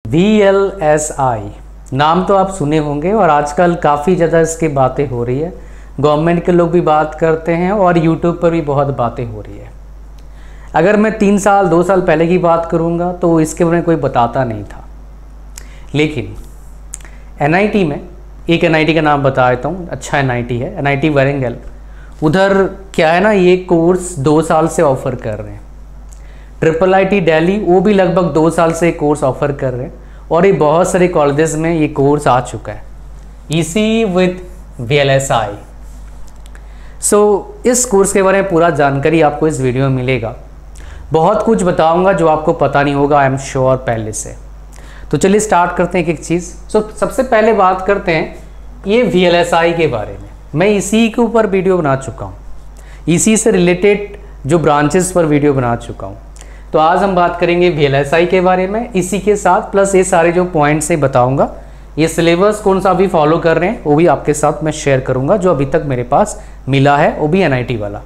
VLSI नाम तो आप सुने होंगे और आजकल काफ़ी ज़्यादा इसकी बातें हो रही है। गवर्नमेंट के लोग भी बात करते हैं और यूट्यूब पर भी बहुत बातें हो रही है। अगर मैं 3 साल 2 साल पहले की बात करूँगा तो इसके बारे में कोई बताता नहीं था, लेकिन NIT में एक NIT का नाम बता देता हूँ, अच्छा NIT है, NIT वारंगल। उधर क्या है ना, ये कोर्स 2 साल से ऑफ़र कर रहे हैं। IIIT दिल्ली वो भी लगभग 2 साल से कोर्स ऑफ़र कर रहे हैं और ये बहुत सारे कॉलेजेस में ये कोर्स आ चुका है, EC विद VLSI। इस कोर्स के बारे में पूरा जानकारी आपको इस वीडियो में मिलेगा। बहुत कुछ बताऊंगा जो आपको पता नहीं होगा, आई एम श्योर पहले से। तो चलिए स्टार्ट करते हैं एक एक चीज़। सबसे पहले बात करते हैं ये VLSI के बारे में। मैं इसी के ऊपर वीडियो बना चुका हूँ, इसी से रिलेटेड जो ब्रांचेस पर वीडियो बना चुका हूँ। तो आज हम बात करेंगे VLSI के बारे में, इसी के साथ प्लस ये सारे जो पॉइंट्स से बताऊँगा। ये सिलेबस कौन सा अभी फॉलो कर रहे हैं वो भी आपके साथ मैं शेयर करूँगा, जो अभी तक मेरे पास मिला है वो भी NIT वाला।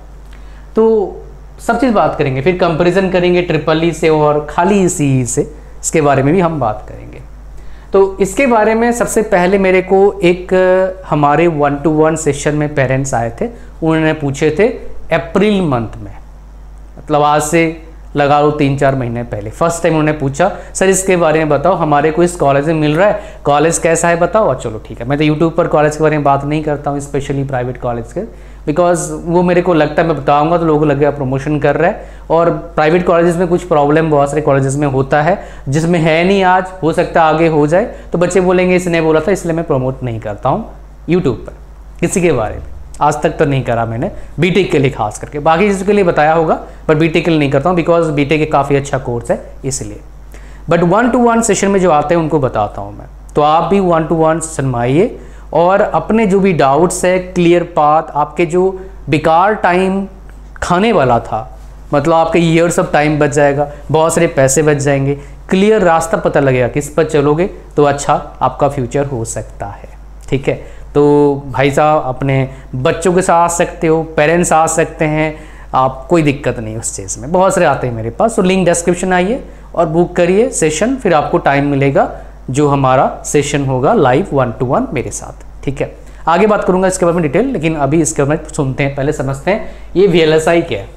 तो सब चीज़ बात करेंगे, फिर कंपैरिजन करेंगे EEE से और खाली CE से, इसके बारे में भी हम बात करेंगे। तो इसके बारे में सबसे पहले मेरे को एक हमारे 1-to-1 सेशन में पेरेंट्स आए थे, उन्होंने पूछे थे अप्रैल मंथ में, मतलब आज से लगा लो 3-4 महीने पहले, फर्स्ट टाइम उन्होंने पूछा सर इसके बारे में बताओ, हमारे को इस कॉलेज में मिल रहा है, कॉलेज कैसा है बताओ। और चलो ठीक है, मैं तो यूट्यूब पर कॉलेज के बारे में बात नहीं करता हूँ, स्पेशली प्राइवेट कॉलेज के, बिकॉज वो मेरे को लगता है मैं बताऊंगा तो लोगों को लगेगा प्रमोशन कर रहा है। और प्राइवेट कॉलेजेस में कुछ प्रॉब्लम बहुत सारे कॉलेजेस में होता है, जिसमें है नहीं आज, हो सकता है आगे हो जाए, तो बच्चे बोलेंगे इसने बोला था इसलिए मैं प्रमोट नहीं करता हूँ यूट्यूब पर किसी के बारे में। आज तक तो नहीं करा मैंने, बीटेक के लिए खास करके, बाकी चीज़ों के लिए बताया होगा पर बीटेक के लिए नहीं करता हूँ, बिकॉज बीटेक एक काफ़ी अच्छा कोर्स है इसलिए। बट 1-to-1 सेशन में जो आते हैं उनको बताता हूँ मैं। तो आप भी 1-to-1 सेशन में आइए और अपने जो भी डाउट्स है क्लियर पाथ, आपके जो बेकार टाइम खाने वाला था, मतलब आपके ईयर्स ऑफ टाइम बच जाएगा, बहुत सारे पैसे बच जाएंगे, क्लियर रास्ता पता लगेगा किस पर चलोगे तो अच्छा आपका फ्यूचर हो सकता है। ठीक है, तो भाई साहब अपने बच्चों के साथ आ सकते हो, पेरेंट्स आ सकते हैं, आप कोई दिक्कत नहीं उस चीज़ में, बहुत सारे आते हैं मेरे पास। तो लिंक डिस्क्रिप्शन आइए और बुक करिए सेशन, फिर आपको टाइम मिलेगा जो हमारा सेशन होगा लाइव 1-to-1 मेरे साथ। ठीक है, आगे बात करूंगा इसके बारे में डिटेल, लेकिन अभी इसके बारे में सुनते हैं, पहले समझते हैं ये VLSI क्या है।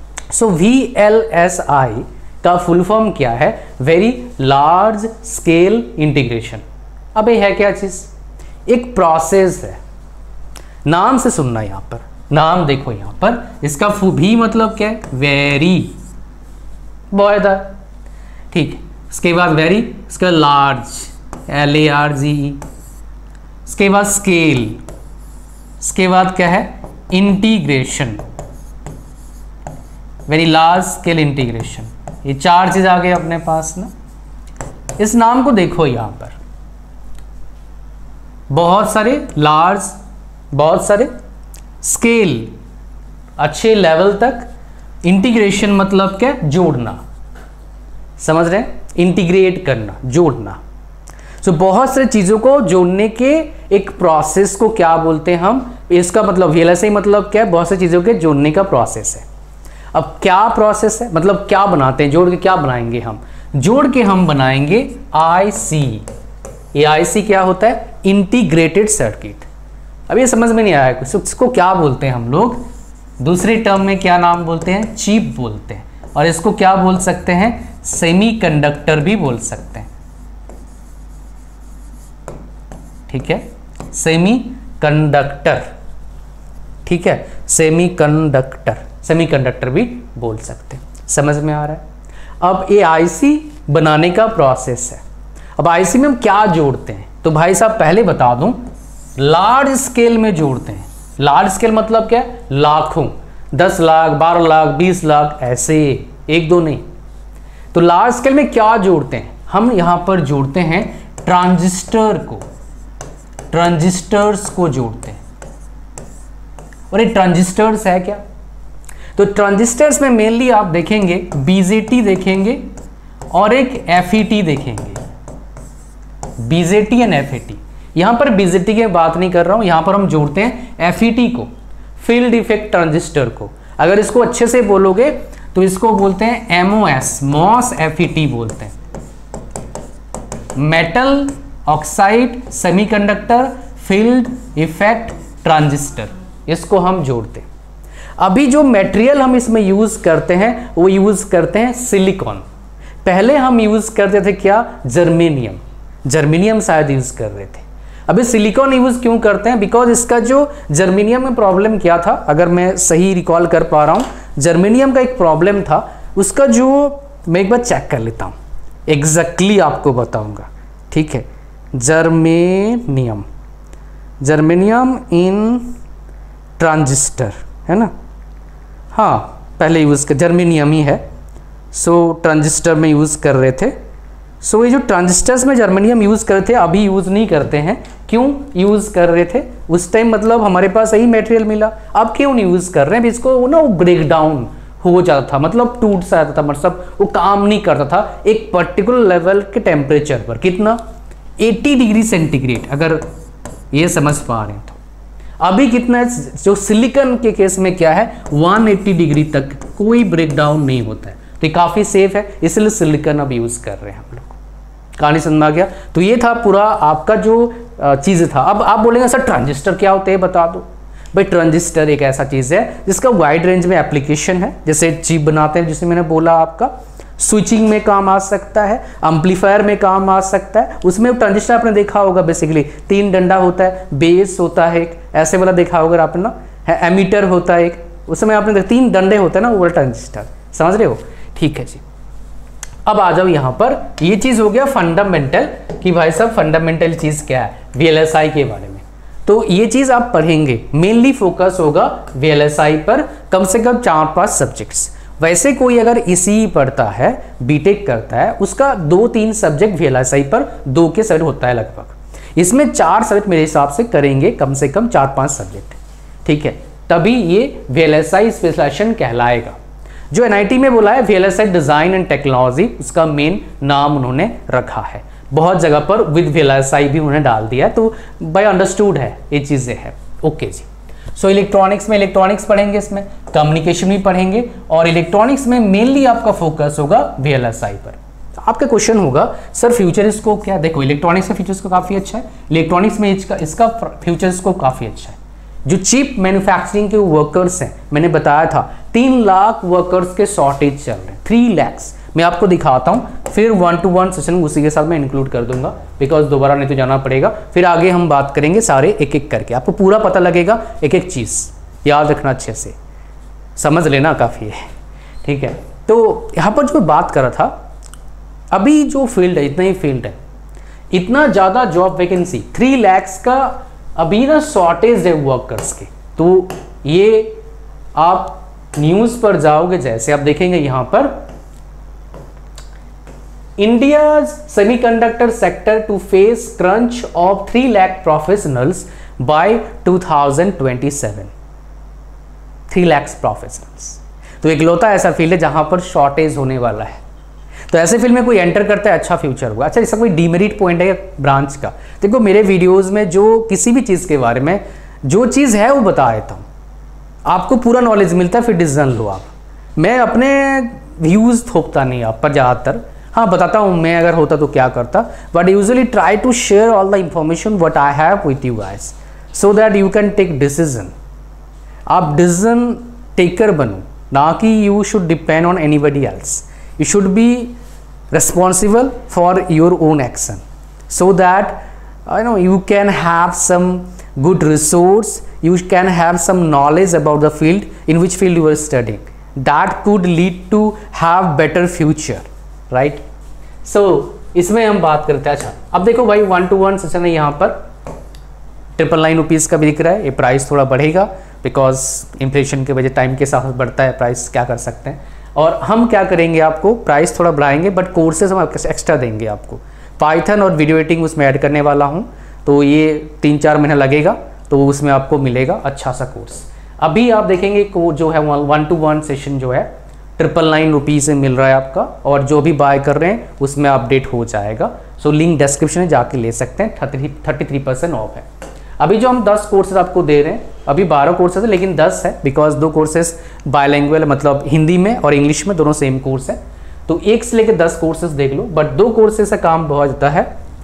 VLSI का फुल फॉर्म क्या है? Very large scale integration. अब ये है क्या चीज़? एक प्रोसेस है, नाम से सुनना, यहाँ पर नाम देखो, यहाँ पर इसका भी मतलब क्या है? वेरी, बहुत है, ठीक है। इसके बाद वेरी, इसका लार्ज, LARGE, इसके बाद स्केल, इसके बाद क्या है? Integration, very large scale integration. ये 4 चीज आ गए अपने पास ना। इस नाम को देखो, यहाँ पर बहुत सारे लार्ज, बहुत सारे स्केल, अच्छे लेवल तक, इंटीग्रेशन मतलब क्या? जोड़ना, समझ रहे हैं? इंटीग्रेट करना, जोड़ना। बहुत सारी चीज़ों को जोड़ने के एक प्रोसेस को क्या बोलते हैं हम? इसका मतलब VLSI मतलब क्या है? बहुत सारी चीज़ों के जोड़ने का प्रोसेस है। अब क्या प्रोसेस है, मतलब क्या बनाते हैं, जोड़ के क्या बनाएंगे हम? जोड़ के हम बनाएंगे IC। ये IC क्या होता है? Integrated circuit. अब ये समझ में नहीं आया कुछ, इसको क्या बोलते हैं हम लोग? दूसरे टर्म में क्या नाम बोलते हैं? चिप बोलते हैं। और इसको क्या बोल सकते हैं? सेमीकंडक्टर भी बोल सकते हैं। ठीक है, सेमीकंडक्टर, ठीक है, सेमीकंडक्टर, सेमीकंडक्टर भी बोल सकते हैं। समझ में आ रहा है? अब ये IC बनाने का प्रोसेस है। अब IC में हम क्या जोड़ते हैं? तो भाई साहब पहले बता दूं, लार्ज स्केल में जोड़ते हैं। लार्ज स्केल मतलब क्या? लाखों, 10 लाख, 12 लाख, 20 लाख, ऐसे, 1-2 नहीं। तो लार्ज स्केल में क्या जोड़ते हैं हम? यहां पर जोड़ते हैं ट्रांजिस्टर को, ट्रांजिस्टर्स को जोड़ते हैं। और ये ट्रांजिस्टर्स है क्या? तो ट्रांजिस्टर्स में मेनली आप देखेंगे BJT देखेंगे और एक FET देखेंगे, BJT एंड FET। यहां पर BJT की बात नहीं कर रहा हूं, यहां पर हम जोड़ते हैं FET को, फील्ड इफेक्ट ट्रांजिस्टर को। अगर इसको अच्छे से बोलोगे तो इसको बोलते हैं MOS, MOS FET बोलते हैं, metal, oxide, semiconductor, field, effect, transistor, इसको हम जोड़ते हैं। अभी जो मटेरियल हम इसमें यूज करते हैं वो यूज करते हैं सिलिकॉन। पहले हम यूज करते थे क्या, जर्मेनियम, जर्मेनियम शायद यूज कर रहे थे। अभी सिलिकॉन यूज क्यों करते हैं, बिकॉज इसका जो जर्मेनियम में प्रॉब्लम क्या था, अगर मैं सही रिकॉल कर पा रहा हूँ, जर्मेनियम का एक प्रॉब्लम था उसका, जो मैं एक बार चेक कर लेता हूँ, एग्जैक्टली आपको बताऊंगा, ठीक है। जर्मेनियम, जर्मेनियम इन ट्रांजिस्टर है ना, हाँ पहले यूज़ कर जर्मेनियम ही है, सो ट्रांजिस्टर में यूज़ कर रहे थे। सो ये जो ट्रांजिस्टर्स में जर्मेनियम यूज़ कर रहे थे अभी यूज़ नहीं करते हैं। क्यों यूज़ कर रहे थे उस टाइम, मतलब हमारे पास सही मटेरियल मिला, अब क्यों नहीं यूज़ कर रहे हैं, इसको ना वो ब्रेक डाउन हो जाता था, मतलब टूट सा जाता था, मतलब वो काम नहीं करता था एक पर्टिकुलर लेवल के टेम्परेचर पर। कितना, 80 डिग्री सेंटीग्रेड, अगर ये समझ पा रहे हैं तो। अभी कितना है, जो सिलिकॉन के केस में क्या है, 180 डिग्री तक कोई ब्रेकडाउन नहीं होता है, तो ये काफ़ी सेफ है, इसलिए सिलिकॉन अब यूज़ कर रहे हैं हम लोग। कहानी समझ आ गया। तो ये था पूरा आपका जो चीज़ था। अब आप बोलेंगे सर ट्रांजिस्टर क्या होते हैं बता दो। भाई ट्रांजिस्टर एक ऐसा चीज़ है जिसका वाइड रेंज में एप्लीकेशन है, जैसे चिप बनाते हैं जिसे मैंने बोला, आपका स्विचिंग में काम आ सकता है, एम्पलीफायर में काम आ सकता है। उसमें ट्रांजिस्टर आपने देखा होगा, बेसिकली 3 डंडा होता है, बेस होता है एक, ऐसे वाला देखा होगा आपने ना, है एमीटर होता है एक, उसमें आपने 3 डंडे होते हैं ना, वो वाला ट्रांजिस्टर, समझ रहे हो, ठीक है जी। अब आ जाओ यहाँ पर, ये चीज़ हो गया फंडामेंटल, कि भाई साहब फंडामेंटल चीज़ क्या है, VLSI के बारे में। तो ये चीज़ आप पढ़ेंगे, मेनली फोकस होगा VLSI पर, कम से कम 4-5 सब्जेक्ट्स। वैसे कोई अगर इसी पढ़ता है, बीटेक करता है, उसका 2-3 सब्जेक्ट VLSI पर 2 के सब्जेक्ट होता है लगभग। इसमें 4 सब्जेक्ट मेरे हिसाब से करेंगे, कम से कम 4-5 सब्जेक्ट, ठीक है, तभी ये VLSI स्पेशलाइजेशन कहलाएगा। जो NIT में बोला है VLSI डिज़ाइन एंड टेक्नोलॉजी, उसका मेन नाम उन्होंने रखा है। बहुत जगह पर विद VLSI भी उन्होंने डाल दिया है, तो बाय अंडरस्टूड है, ये चीज़ें हैं, ओके जी। सो इलेक्ट्रॉनिक्स में इलेक्ट्रॉनिक्स पढ़ेंगे, इसमें कम्युनिकेशन भी पढ़ेंगे, और इलेक्ट्रॉनिक्स में मेनली आपका फोकस होगा VLSI पर। आपका क्वेश्चन होगा सर फ्यूचर स्कोप क्या है। देखो इलेक्ट्रॉनिक्स का फ्यूचर स्कोप काफ़ी अच्छा है, इलेक्ट्रॉनिक्स में इसका फ्यूचर स्कोप काफ़ी अच्छा है। जो चिप मैन्युफैक्चरिंग के वर्कर्स हैं, मैंने बताया था 3 लाख वर्कर्स के शॉर्टेज चल रहे हैं, 3 लाख। मैं आपको दिखाता हूँ, फिर 1-to-1 सेशन उसी के साथ मैं इंक्लूड कर दूंगा, बिकॉज दोबारा नहीं तो जाना पड़ेगा। फिर आगे हम बात करेंगे सारे एक एक करके, आपको पूरा पता लगेगा, एक एक चीज़ याद रखना अच्छे से, समझ लेना काफ़ी है, ठीक है। तो यहाँ पर जो मैं बात कर रहा था, अभी जो फील्ड है, इतना ही फील्ड है, इतना ज़्यादा जॉब वैकेंसी, 3 लाख का अभी ना शॉर्टेज है वर्कर्स के। तो ये आप न्यूज़ पर जाओगे, जैसे आप देखेंगे यहाँ पर, India's semiconductor sector to face crunch of 3 lakh professionals by 2027. 3 lakhs professionals. तो इकलौता ऐसा फील्ड है जहां पर शॉर्टेज होने वाला है। तो ऐसे फील्ड में कोई एंटर करता है, अच्छा फ्यूचर होगा। अच्छा, इसका कोई डीमेरिट पॉइंट है ब्रांच का? देखो मेरे वीडियोस में जो किसी भी चीज़ के बारे में जो चीज़ है वो बता देता हूँ, आपको पूरा नॉलेज मिलता है, फिर डिसीजन लो आप। मैं अपने व्यूज़ थोपता नहीं आप पर ज़्यादातर, हाँ बताता हूँ मैं अगर होता तो क्या करता, but usually try to share all the information what I have with you guys, so that you can take decision. आप डिसीजन टेकर बनो, ना कि you should depend on anybody else. You should be responsible for your own action, so that you can have some good resource, you can have some knowledge about the field in which field you are studying, that could lead to have better future, right? So इसमें हम बात करते हैं। अच्छा अब देखो भाई 1-to-1 session है, यहाँ पर 999 रुपीज़ का भी दिख रहा है। ये प्राइस थोड़ा बढ़ेगा बिकॉज इन्फ्लेशन के वजह टाइम के साथ बढ़ता है प्राइस, क्या कर सकते हैं। और हम क्या करेंगे, आपको प्राइस थोड़ा बढ़ाएंगे, बट कोर्सेज हम एक्स्ट्रा देंगे आपको। पाइथन और वीडियो एडिटिंग उसमें ऐड करने वाला हूँ, तो ये 3-4 महीना लगेगा, तो उसमें आपको मिलेगा अच्छा सा कोर्स। अभी आप देखेंगे को जो है 1-to-1 सेशन जो है 999 रुपीज़ से मिल रहा है आपका, और जो भी बाय कर रहे हैं उसमें अपडेट हो जाएगा। सो लिंक डिस्क्रिप्शन में जाके ले सकते हैं, 33% ऑफ है। अभी जो हम 10 कोर्सेज आपको दे रहे हैं, अभी 12 कोर्सेज है लेकिन 10 है, बिकॉज 2 कोर्सेज बायलैंग्वेज, मतलब हिंदी में और इंग्लिश में दोनों सेम कोर्स है। तो 1 से लेकर 10 कोर्सेज देख लो, बट 2 कोर्सेज से काम बहुत जाता है,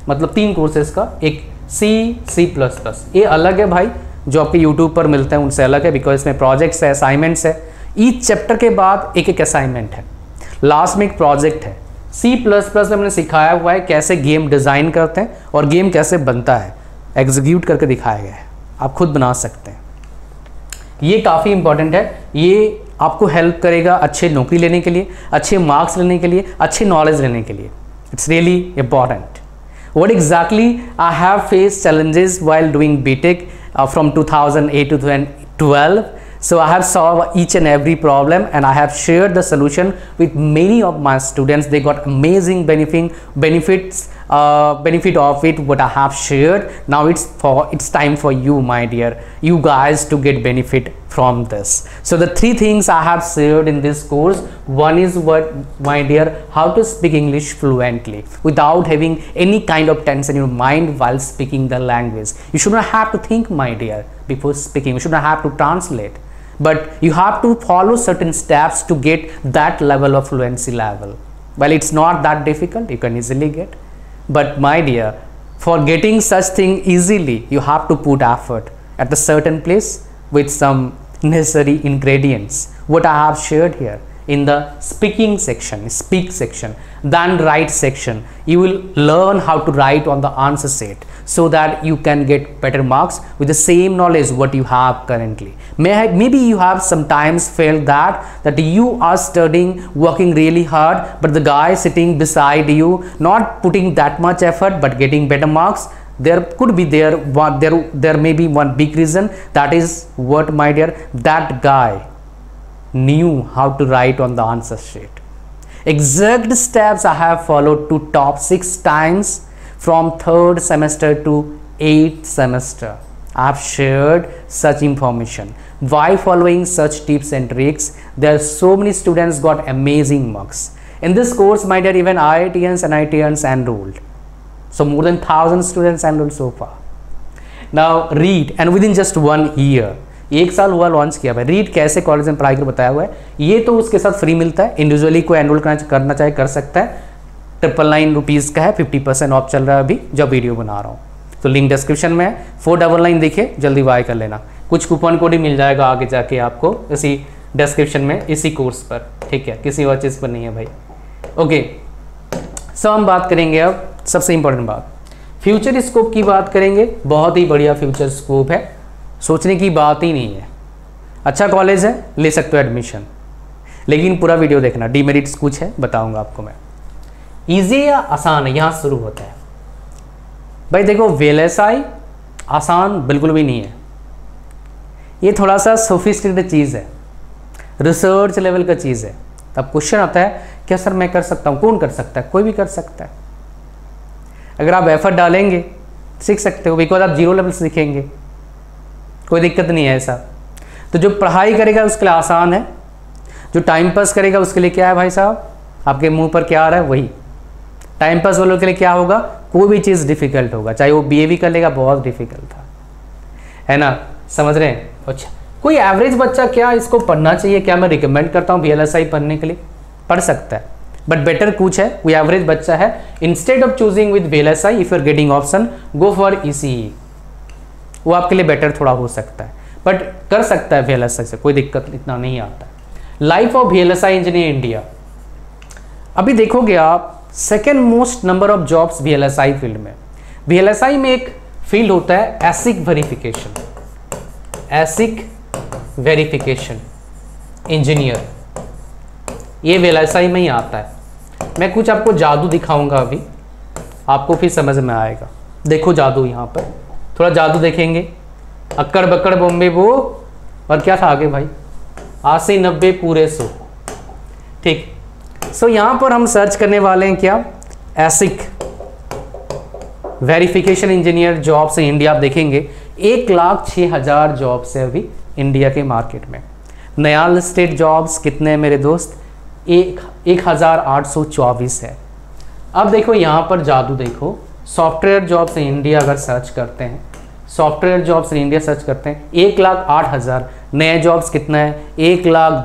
मतलब 3 कोर्सेज का, एक C++, ये अलग है भाई, जो आपके यूट्यूब पर मिलते हैं उनसे अलग है, बिकॉज इसमें प्रोजेक्ट्स है, असाइनमेंट्स है, ईच चैप्टर के बाद एक एक असाइनमेंट है, लास्ट में एक प्रोजेक्ट है। C++ में हमने सिखाया हुआ है कैसे गेम डिज़ाइन करते हैं और गेम कैसे बनता है, एग्जीक्यूट करके दिखाया गया है, आप खुद बना सकते हैं। ये काफ़ी इंपॉर्टेंट है, ये आपको हेल्प करेगा अच्छे नौकरी लेने के लिए, अच्छे मार्क्स लेने के लिए, अच्छे नॉलेज लेने के लिए। It's really important. What exactly I have faced challenges while doing BTech from 2008 to 2012. So I have solved each and every problem and I have shared the solution with many of my students. They got amazing benefit of it what I have shared. Now it's time for you, my dear, you guys to get benefit from this. So the 3 things I have shared in this course, one is what, my dear, how to speak English fluently without having any kind of tension in your mind while speaking the language. You should not have to think, my dear, before speaking. You should not have to translate, but you have to follow certain steps to get that level of fluency level. Well, it's not that difficult, you can easily get, but my dear, for getting such thing easily, you have to put effort at a certain place with some necessary ingredients what I have shared here in the speaking section, speak section, then write section. You will learn how to write on the answer sheet so that you can get better marks with the same knowledge what you have currently. Maybe you have sometimes felt that you are studying, working really hard, but the guy sitting beside you not putting that much effort but getting better marks. There could be there may be one big reason, that is what, my dear, that guy knew how to write on the answer sheet. Exact steps I have followed to top 6 times from 3rd semester to 8th semester. I have shared such information. By following such tips and tricks, there are so many students got amazing marks. In this course, my dear, even IITians and IITians enrolled. So more than 1,000 students enrolled so far. Now read, and within just 1 year, 1 साल हुआ launch किया भाई। Read कैसे college में पढ़ाई कर बताया हुआ है, ये तो उसके साथ फ्री मिलता है, इंडिविजुअली को एनरोल करना चाहे कर सकता है। 999 रुपीज़ का है, 50% ऑफ चल रहा है अभी जब वीडियो बना रहा हूँ, तो लिंक डिस्क्रिप्शन में है। 499 देखिए, जल्दी बाय कर लेना, कुछ कूपन कोड ही मिल जाएगा आगे जाके आपको इसी डिस्क्रिप्शन में, इसी कोर्स पर, ठीक है, किसी और चीज़ पर नहीं है भाई। ओके, सो हम बात करेंगे अब सबसे इंपॉर्टेंट बात, फ्यूचर स्कोप की बात करेंगे। बहुत ही बढ़िया फ्यूचर स्कोप है, सोचने की बात ही नहीं है। अच्छा कॉलेज है, ले सकते हो एडमिशन, लेकिन पूरा वीडियो देखना, डीमेरिट्स कुछ है बताऊंगा आपको मैं। इजी या आसान है, यहाँ शुरू होता है भाई। देखो VLSI आसान बिल्कुल भी नहीं है, ये थोड़ा सा सोफिस्टिकेटेड चीज़ है, रिसर्च लेवल का चीज़ है। तब क्वेश्चन आता है क्या सर मैं कर सकता हूँ? कौन कर सकता है? कोई भी कर सकता है। अगर आप एफर्ट डालेंगे सीख सकते हो, बिकॉज आप 0 लेवल सीखेंगे, कोई दिक्कत नहीं है ऐसा। तो जो पढ़ाई करेगा उसके लिए आसान है, जो टाइम पास करेगा उसके लिए क्या है भाई साहब, आपके मुंह पर क्या आ रहा है वही। टाइम पास वालों के लिए क्या होगा, कोई भी चीज़ डिफ़िकल्ट होगा, चाहे वो BA भी कर लेगा, बहुत डिफ़िकल्ट था, है ना, समझ रहे हैं। अच्छा, कोई एवरेज बच्चा क्या इसको पढ़ना चाहिए, क्या मैं रिकमेंड करता हूँ VLSI पढ़ने के लिए? पढ़ सकता है, बट बेटर कुछ है, कोई एवरेज बच्चा है, instead of choosing with VLSI, if you are getting option, go for ECE, वो आपके लिए बेटर थोड़ा हो सकता है, बट कर सकता है VLSI से, कोई दिक्कत इतना नहीं आता है। Life of VLSI engineer India, अभी देखोगे आप second most number of jobs VLSI field में। VLSI में एक फील्ड होता है ASIC verification, ASIC verification engineer, ये VLSI में ही आता है। मैं कुछ आपको जादू दिखाऊंगा अभी, आपको फिर समझ में आएगा। देखो जादू, यहाँ पर थोड़ा जादू देखेंगे, अक्कड़ बक्कड़ बॉम्बे वो, और क्या था आगे भाई, 80 90 पूरे 100, ठीक। सो यहाँ पर हम सर्च करने वाले हैं क्या, ASIC verification engineer jobs in India. आप देखेंगे 1,06,000 जॉब्स है अभी इंडिया के मार्केट में। नया लिस्टेड जॉब्स कितने हैं मेरे दोस्त, 1,824 है। अब देखो यहाँ पर जादू देखो, सॉफ्टवेयर जॉब्स इन इंडिया अगर सर्च करते हैं, software jobs in India search करते हैं, 1,08,000 नए जॉब्स कितना है,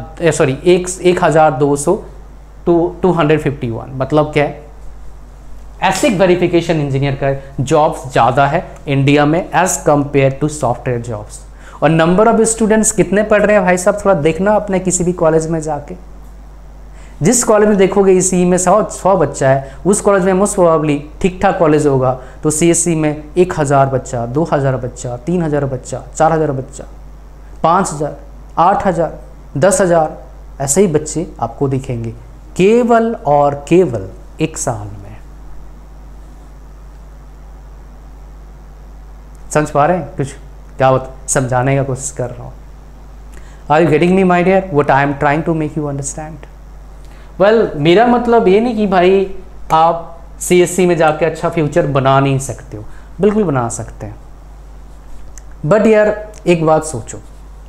1,251, मतलब क्या है, एसिक वेरिफिकेशन इंजीनियर का जॉब्स ज़्यादा है इंडिया में as compare to software jobs. और नंबर ऑफ स्टूडेंट्स कितने पढ़ रहे हैं भाई साहब, थोड़ा देखना अपने किसी भी कॉलेज में जाके। जिस कॉलेज में देखोगे इसी में 100 बच्चा है, उस कॉलेज में मोस्ट प्रोबेबली ठीक ठाक कॉलेज होगा तो CSC में 1000 बच्चा, 2000 बच्चा, 3000 बच्चा, 4000 बच्चा, 5000, 8000, 10,000 ऐसे ही बच्चे आपको दिखेंगे केवल और केवल एक साल में। समझ पा रहे हैं कुछ क्या समझाने का कोशिश कर रहा हूँ? Are you getting me my dear what I am trying to make you understand? Well, मेरा मतलब ये नहीं कि भाई आप CSC में जाके अच्छा फ्यूचर बना नहीं सकते हो, बिल्कुल बना सकते हैं। बट यार एक बात सोचो,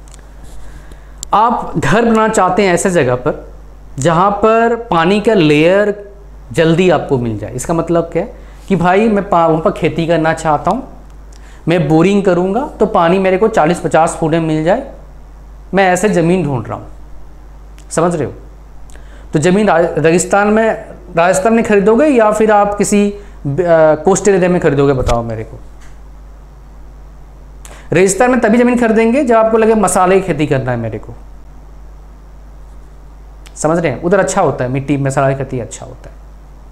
आप घर बनाना चाहते हैं ऐसे जगह पर जहाँ पर पानी का लेयर जल्दी आपको मिल जाए। इसका मतलब क्या है कि भाई मैं वहाँ पर खेती करना चाहता हूँ, मैं बोरिंग करूँगा तो पानी मेरे को 40-50 फुट में मिल जाए, मैं ऐसे ज़मीन ढूंढ रहा हूँ। समझ रहे हो? तो ज़मीन राजस्थान में खरीदोगे या फिर आप किसी कोस्टल एरिया में खरीदोगे? बताओ मेरे को। राजस्थान में तभी ज़मीन खरीदेंगे जब आपको लगे मसाले की खेती करना है मेरे को। समझ रहे हैं? उधर अच्छा होता है, मिट्टी मसाले की खेती अच्छा होता है।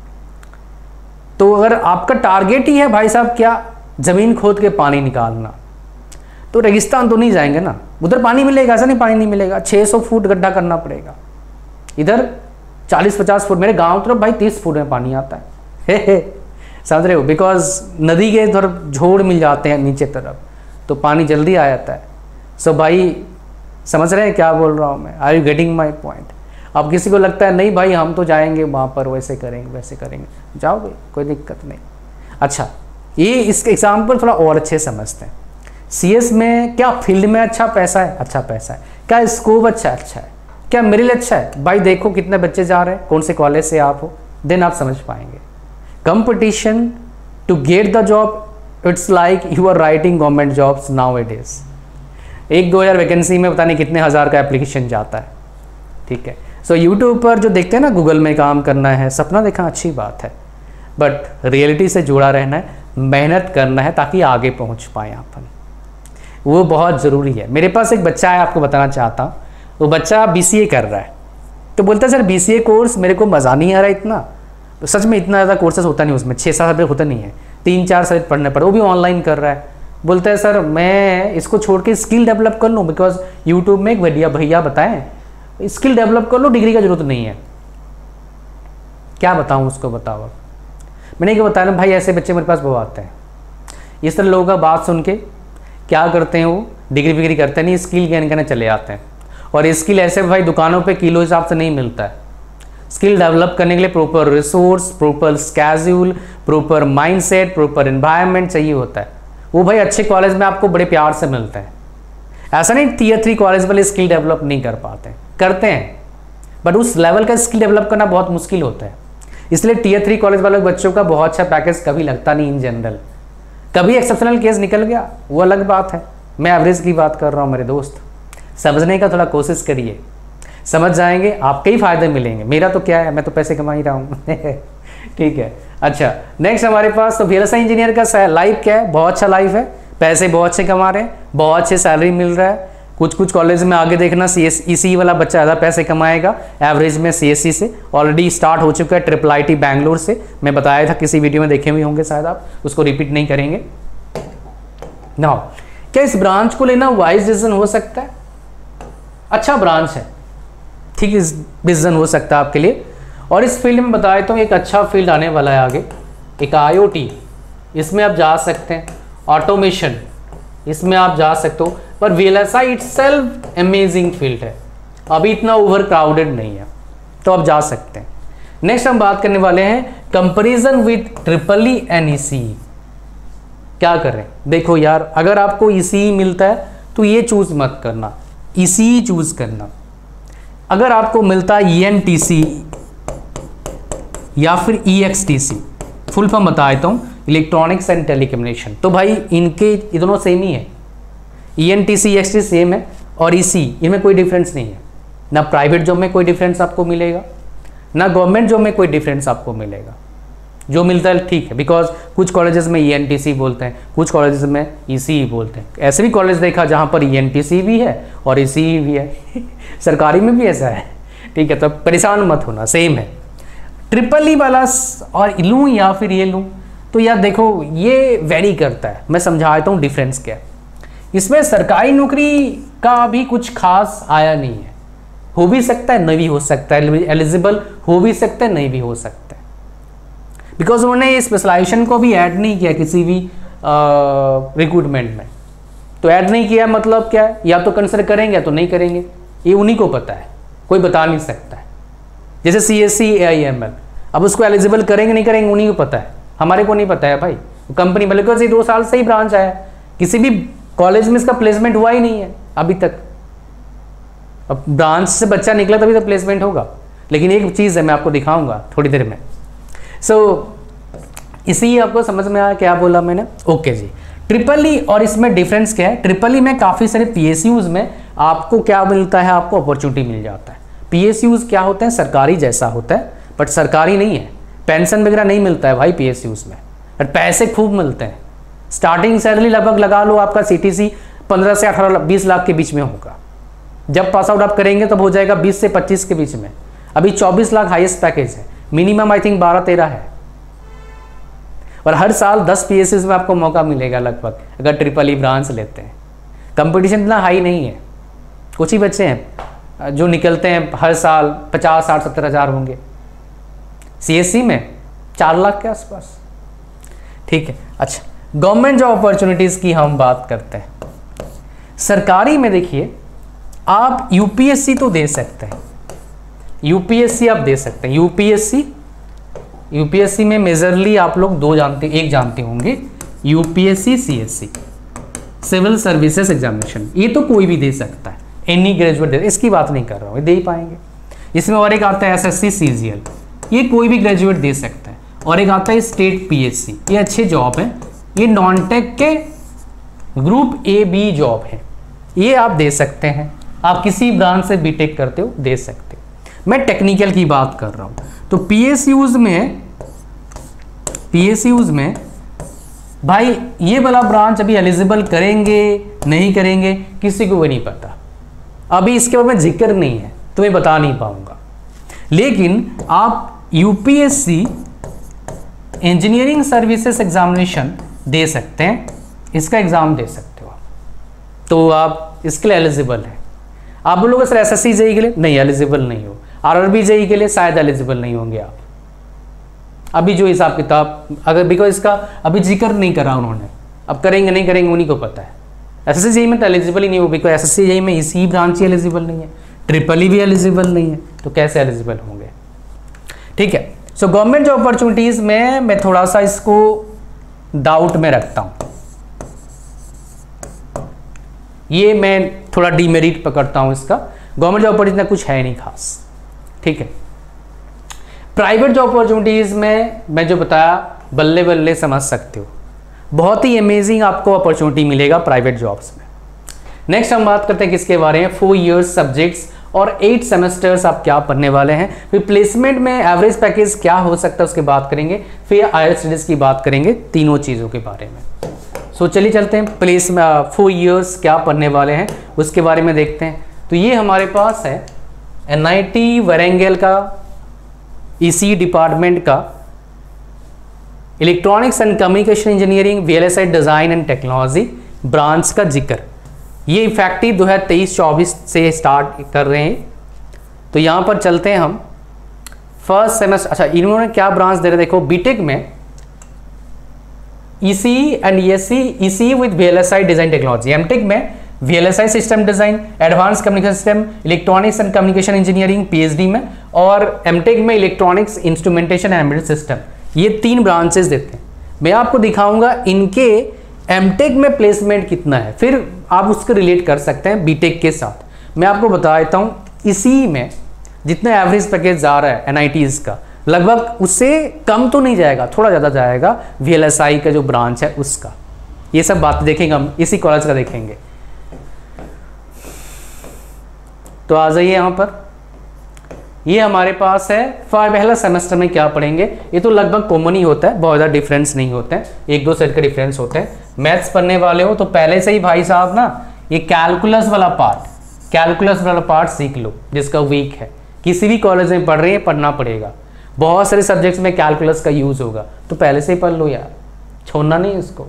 तो अगर आपका टारगेट ही है भाई साहब क्या ज़मीन खोद के पानी निकालना, तो रेगिस्तान तो नहीं जाएंगे ना, उधर पानी मिलेगा, ऐसा नहीं पानी नहीं मिलेगा। 600 फुट गड्ढा करना पड़ेगा, इधर 40-50 फुट। मेरे गांव तरफ भाई 30 फुट में पानी आता है। समझ रहे हो? बिकॉज नदी के इधर झोड़ मिल जाते हैं नीचे तरफ, तो पानी जल्दी आ जाता है। सो भाई समझ रहे हैं क्या बोल रहा हूँ मैं? Are you getting my point? अब किसी को लगता है नहीं भाई हम तो जाएंगे वहाँ पर, वैसे करेंगे वैसे करेंगे, जाओगे, कोई दिक्कत नहीं। अच्छा, ये इसके एग्जाम्पल थोड़ा और अच्छे समझते हैं। CS में क्या फील्ड में अच्छा पैसा है? अच्छा पैसा है। क्या स्कोप अच्छा है? क्या मेरिल अच्छा है? भाई देखो कितने बच्चे जा रहे हैं, कौन से कॉलेज से आप हो, देन आप समझ पाएंगे। Competition to get the job, it's like you are writing government jobs now it is. 1-2000 vacancy में पता नहीं कितने हज़ार का एप्लीकेशन जाता है। ठीक है, सो यूट्यूब पर जो देखते हैं ना, गूगल में काम करना है, सपना देखना अच्छी बात है, बट रियलिटी से जुड़ा रहना है, मेहनत करना है ताकि आगे पहुंच पाए अपन, वो बहुत ज़रूरी है। मेरे पास एक बच्चा है, आपको बताना चाहता हूँ। वो बच्चा BCA कर रहा है, तो बोलता है सर BCA कोर्स मेरे को मज़ा नहीं आ रहा इतना। तो सच में इतना ज़्यादा कोर्सेज होता नहीं उसमें, 6-7 रुपये होता नहीं है, 3-4 सब्जेक्ट पढ़ने पड़े, वो भी ऑनलाइन कर रहा है। बोलता है सर मैं इसको छोड़ के स्किल डेवलप कर लूँ, बिकॉज यूट्यूब में एक भैया बताएं स्किल डेवलप कर लो, डिग्री का जरूरत नहीं है। क्या बताऊँ उसको? बताओ। अब मैंने क्या बताया ना भाई, ऐसे बच्चे मेरे पास बहुत आते हैं। इस तरह लोगों का बात सुन के क्या करते हैं, वो डिग्री करते नहीं, स्किल गेन करने चले जाते हैं। और स्किल ऐसे भाई दुकानों पे किलो हिसाब से नहीं मिलता है। स्किल डेवलप करने के लिए proper resource, proper schedule, proper mindset, proper environment चाहिए होता है। वो भाई अच्छे कॉलेज में आपको बड़े प्यार से मिलता है। ऐसा नहीं Tier 3 कॉलेज वाले स्किल डेवलप नहीं कर पाते, करते हैं, बट उस लेवल का स्किल डेवलप करना बहुत मुश्किल होता है। इसलिए Tier 3 कॉलेज वाले बच्चों का बहुत अच्छा पैकेज कभी लगता नहीं इन जनरल। कभी एक्सेप्शनल केस निकल गया वो अलग बात है, मैं एवरेज की बात कर रहा हूँ मेरे दोस्त। समझने का थोड़ा कोशिश करिए, समझ जाएंगे, आपके ही फायदे मिलेंगे। मेरा तो क्या है, मैं तो पैसे कमा ही रहा हूँ। ठीक है। अच्छा, नेक्स्ट हमारे पास तो VLSI इंजीनियर का लाइफ क्या है? बहुत अच्छा लाइफ है, पैसे बहुत अच्छे कमा रहे हैं, बहुत अच्छे सैलरी मिल रहा है। कुछ कॉलेज में आगे देखना ECE वाला बच्चा ज़्यादा पैसे कमाएगा एवरेज में CSC से। ऑलरेडी स्टार्ट हो चुका है IIIT बैंगलोर से, मैं बताया था किसी वीडियो में, देखे हुए होंगे शायद आप, उसको रिपीट नहीं करेंगे। नाउ क्या इस ब्रांच को लेना वाइज डिसीजन हो सकता है? अच्छा ब्रांच है, ठीक डिसीजन हो सकता है आपके लिए। और इस फील्ड में बताया तो एक अच्छा फील्ड आने वाला है आगे, एक IoT, इसमें आप जा सकते हैं। ऑटोमेशन, इसमें आप जा सकते हो। पर VLSI इटसेल्फ अमेजिंग फील्ड है, अभी इतना ओवर क्राउडेड नहीं है, तो आप जा सकते हैं। नेक्स्ट हम बात करने वाले हैं comparison with EEE and ECE। क्या करें? देखो यार, अगर आपको ECE मिलता है तो ये चूज मत करना, ECE चूज करना। अगर आपको मिलता है ENTC या फिर EXTC, फुल फॉर्म बता देता हूँ, इलेक्ट्रॉनिक्स एंड टेलीकम्युनिकेशन, तो भाई इनके दोनों सेम ही है। ENTC EXTC सेम है, और ECE इनमें कोई डिफरेंस नहीं है। ना प्राइवेट जॉब में कोई डिफरेंस आपको मिलेगा, ना गवर्नमेंट जॉब में कोई डिफरेंस आपको मिलेगा। जो मिलता है ठीक है, बिकॉज कुछ कॉलेजेस में ENTC बोलते हैं, कुछ कॉलेजेस में ECE बोलते हैं। ऐसे भी कॉलेज देखा जहाँ पर ENTC भी है और ECE भी है सरकारी में भी ऐसा है, ठीक है। तो परेशान मत होना, सेम है। ट्रिपल E वाला और लूँ या फिर ये लूँ, तो यार देखो ये वेरी करता है। मैं समझाता हूँ डिफरेंस क्या है। इसमें सरकारी नौकरी का भी कुछ खास आया नहीं है, हो भी सकता है नहीं भी हो सकता है, एलिजिबल हो भी सकता है नहीं भी हो सकता है, बिकॉज उन्होंने स्पेशलाइजेशन को भी ऐड नहीं किया किसी भी रिक्रूटमेंट में। तो ऐड नहीं किया मतलब क्या है, या तो कंसिडर करेंगे या तो नहीं करेंगे, ये उन्हीं को पता है, कोई बता नहीं सकता है। जैसे CSC AIML, अब उसको एलिजिबल करेंगे नहीं करेंगे उन्हीं को पता है, हमारे को नहीं पता है भाई। कंपनी बल्कि 2 साल से ही ब्रांच आया, किसी भी कॉलेज में इसका प्लेसमेंट हुआ ही नहीं है अभी तक। अब ब्रांच से बच्चा निकला तभी तो प्लेसमेंट होगा। लेकिन एक चीज़ है, मैं आपको दिखाऊंगा थोड़ी देर में। इसी आपको समझ में आया क्या बोला मैंने? ओके जी। ट्रिपल E और इसमें डिफरेंस क्या है? ट्रिपल E में काफ़ी सारे PSUs में आपको क्या मिलता है, आपको अपॉर्चुनिटी मिल जाता है। PSUs क्या होते हैं? सरकारी जैसा होता है, बट सरकारी नहीं है। पेंशन वगैरह नहीं मिलता है भाई PSUs में, और पैसे खूब मिलते हैं। स्टार्टिंग सैलरी लगभग लगा लो आपका CTC 15 से 18-20 लाख के बीच में होगा। जब पास आउट आप करेंगे तब हो जाएगा 20 से 25 के बीच में। अभी 24 लाख हाईएस्ट पैकेज है, मिनिमम आई थिंक 12-13 है। और हर साल 10 PSUs में आपको मौका मिलेगा लगभग, अगर ट्रिपल E ब्रांच लेते हैं। कंपटीशन इतना हाई नहीं है, कुछ ही बच्चे हैं जो निकलते हैं हर साल 50, 60, 70 हज़ार होंगे। CSC में 4 लाख के आसपास, ठीक है। अच्छा, गवर्नमेंट जॉब अपॉर्चुनिटीज़ की हम बात करते हैं। सरकारी में देखिए, आप UPSC तो दे सकते हैं, UPSC आप दे सकते हैं। UPSC में मेजरली आप लोग 2 जानते, एक जानते होंगे, UPSC CSC, civil services examination. ये तो कोई भी दे सकता है, एनी ग्रेजुएट दे, इसकी बात नहीं कर रहा हूँ, दे ही पाएंगे। इसमें और एक आता है SSC CGL, ये कोई भी ग्रेजुएट दे सकता है। और एक आता है स्टेट PSC, ये अच्छे जॉब है, ये नॉन टेक के ग्रुप A-B जॉब है, ये आप दे सकते हैं। आप किसी ब्रांच से BTech करते हो दे सकते हो। मैं टेक्निकल की बात कर रहा हूँ। तो PSUs में भाई ये वाला ब्रांच अभी एलिजिबल करेंगे नहीं करेंगे किसी को भी नहीं पता, अभी इसके बारे में जिक्र नहीं है तो मैं बता नहीं पाऊंगा। लेकिन आप UPSC इंजीनियरिंग सर्विसेज एग्जामिनेशन दे सकते हैं, इसका एग्ज़ाम दे सकते हो आप, तो आप इसके लिए एलिजिबल हैं। आप बोलोगे सर SSC JEE के लिए नहीं एलिजिबल नहीं हो, RRB JEE के लिए शायद एलिजिबल नहीं होंगे आप। अभी जो हिसाब किताब, अगर बिकॉज इसका अभी जिक्र नहीं करा उन्होंने, अब करेंगे नहीं करेंगे उन्हीं को पता है। SSC JEE में तो एलिजिबल ही नहीं हो, बिकॉज SSC JEE में इसी ब्रांच ही एलिजिबल नहीं है, ट्रिपल E भी एलिजिबल नहीं है, तो कैसे एलिजिबल होंगे? ठीक है। सो गवर्नमेंट जॉब अपॉर्चुनिटीज़ में मैं थोड़ा सा इसको डाउट में रखता हूँ, ये मैं थोड़ा डीमेरिट पकड़ता हूँ इसका। गवर्नमेंट जॉब अपॉर्चुनिटी कुछ है नहीं खास, ठीक है। प्राइवेट जॉब अपॉर्चुनिटीज़ में मैं जो बताया बल्ले बल्ले समझ सकते हो, बहुत ही अमेजिंग आपको अपॉर्चुनिटी मिलेगा प्राइवेट जॉब्स में। नेक्स्ट हम बात करते हैं किसके बारे में? 4 इयर्स सब्जेक्ट्स और 8 सेमेस्टर्स आप क्या पढ़ने वाले हैं। फिर प्लेसमेंट में एवरेज पैकेज क्या हो सकता है उसकी बात करेंगे, फिर हायर स्टडीज़ की बात करेंगे, तीनों चीज़ों के बारे में। सो चलिए चलते हैं, 4 इयर्स क्या पढ़ने वाले हैं उसके बारे में देखते हैं। तो ये हमारे पास है NIT वारंगल का ECE डिपार्टमेंट का electronics and communication engineering VLSI design and technology branch का जिक्र। ये इफेक्टिव 2023-24 से स्टार्ट कर रहे हैं। तो यहाँ पर चलते हैं हम फर्स्ट सेमेस्टर। अच्छा, इन्होंने क्या ब्रांच दे रहे हैं देखो, BTech में ECE and ECE with VLSI design technology, MTech में VLSI system design, advance communication system, electronics and communication engineering PhD में, और MTech में electronics instrumentation and embedded system. ये 3 ब्रांचेस देते हैं। मैं आपको दिखाऊंगा इनके MTech में प्लेसमेंट कितना है, फिर आप उसको रिलेट कर सकते हैं BTech के साथ। मैं आपको बता देता हूँ, इसी में जितना एवरेज पैकेज जा रहा है NITs का, लगभग उससे कम तो नहीं जाएगा, थोड़ा ज़्यादा जाएगा VLSI का जो ब्रांच है उसका। ये सब बात देखेंगे हम, इसी कॉलेज का देखेंगे। तो आ जाइए यहाँ पर, ये हमारे पास है पहला सेमेस्टर में क्या पढ़ेंगे, ये तो लगभग कॉमन ही होता है, बहुत ज़्यादा डिफरेंस नहीं होते हैं, 1-2 सेट का डिफरेंस होते हैं। मैथ्स पढ़ने वाले हो तो पहले से ही भाई साहब ना ये कैलकुलस वाला पार्ट सीख लो, जिसका वीक है, किसी भी कॉलेज में पढ़ रहे हैं पढ़ना पड़ेगा, बहुत सारे सब्जेक्ट्स में कैलकुलस का यूज होगा, तो पहले से ही पढ़ लो यार, छोड़ना नहीं इसको।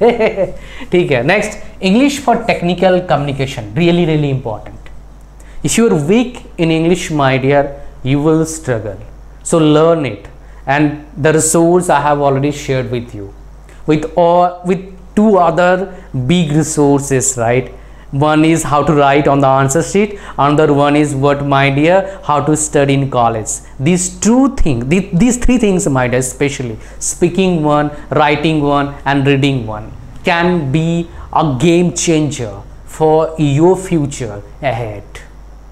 ठीक है, next English for technical communication, really important. If you are weak in English, my dear, you will struggle. So learn it, and the resource I have already shared with you, with 2 other big resources, right? One is how to write on the answer sheet. Another one is what, my dear, how to study in college. These 3 things, my dear, especially speaking one, writing one, and reading one, can be a game changer for your future ahead.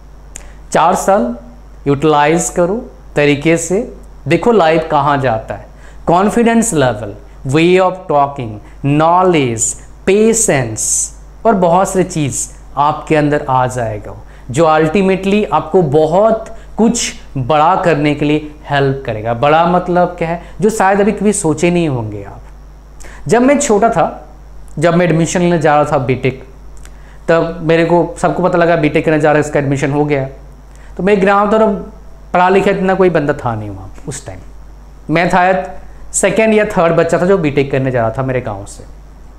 4 साल utilise करो तरीके से, देखो life कहाँ जाता है। Confidence level, way of talking, knowledge, patience और बहुत सारी चीज़ आपके अंदर आ जाएगा, जो अल्टीमेटली आपको बहुत कुछ बड़ा करने के लिए हेल्प करेगा। बड़ा मतलब क्या है, जो शायद अभी कभी सोचे नहीं होंगे आप। जब मैं छोटा था, जब मैं एडमिशन लेने जा रहा था बीटेक, तब मेरे को सबको पता लगा बीटेक करने जा रहा है, इसका एडमिशन हो गया। तो मेरे ग्राम तो पढ़ा लिखा इतना कोई बंदा था नहीं वहाँ उस टाइम, मैं था 2nd या 3rd बच्चा था जो बीटेक करने जा रहा था मेरे गांव से।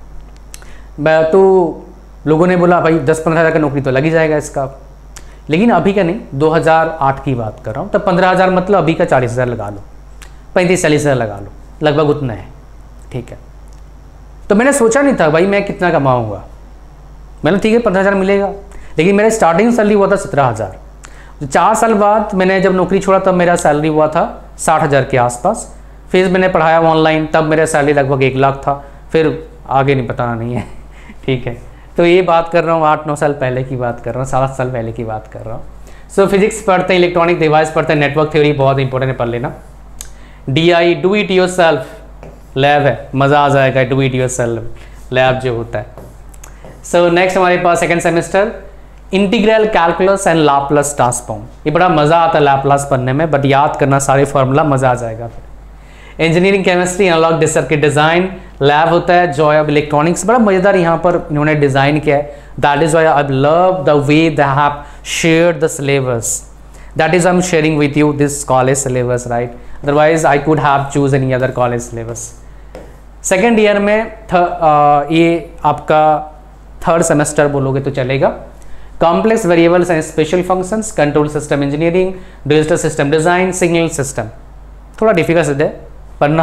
मैं तो लोगों ने बोला भाई 10-15 हज़ार का नौकरी तो लग ही जाएगा इसका, लेकिन अभी का नहीं, 2008 की बात कर रहा हूँ, तब 15,000 मतलब अभी का 40,000 लगा लो, 35-40 हज़ार लगा लो, लगभग उतना है। ठीक है, तो मैंने सोचा नहीं था भाई मैं कितना कमाऊँगा, मैंने ठीक है 15,000 मिलेगा, लेकिन मेरा स्टार्टिंग सैलरी हुआ था 17,000। 4 साल बाद मैंने जब नौकरी छोड़ा तब मेरा सैलरी हुआ था 60,000 के आसपास। फिर मैंने पढ़ाया ऑनलाइन, तब मेरा सैलरी लगभग 1 लाख था, फिर आगे नहीं पता नहीं है। ठीक है, तो ये बात कर रहा हूँ 8-9 साल पहले की बात कर रहा हूँ, 7 साल पहले की बात कर रहा हूँ। सो फिजिक्स पढ़ते हैं, इलेक्ट्रॉनिक डिवाइस पढ़ते हैं, नेटवर्क थ्योरी बहुत इंपॉर्टेंट है, पढ़ लेना। DI do it yourself lab है, मज़ा आ जाएगा, do it yourself lab जो होता है। सो नेक्स्ट हमारे पास 2nd semester integral calculus and Laplace transform. ये बड़ा मज़ा आता है लाप्लास पढ़ने में, बट याद करना सारे फार्मूला, मज़ा आ जाएगा। फिर engineering chemistry, analog circuit design lab होता है, जॉय ऑफ इलेक्ट्रॉनिक्स, बड़ा मज़ेदार यहाँ पर इन्होंने डिज़ाइन किया है। That is why I love the way they have shared the syllabus, that is I am sharing with you this college syllabus, right? Otherwise I could have choose any other college syllabus. 2nd year में ये आपका 3rd semester बोलोगे तो चलेगा। Complex variables and special functions, control system engineering, digital system design, signal system, थोड़ा difficult है पढ़ना,